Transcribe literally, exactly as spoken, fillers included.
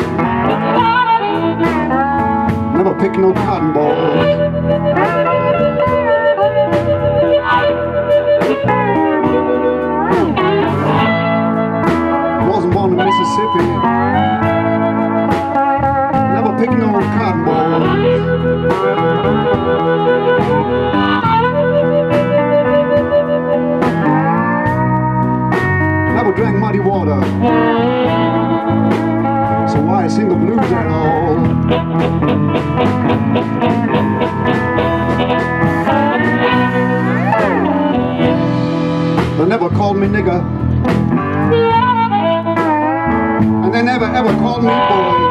Never picked no cotton balls. Wasn't born in Mississippi. Never picked no cotton balls. Never drank muddy water. So why sing the blues at all? They never called me nigger, and they never ever called me boy.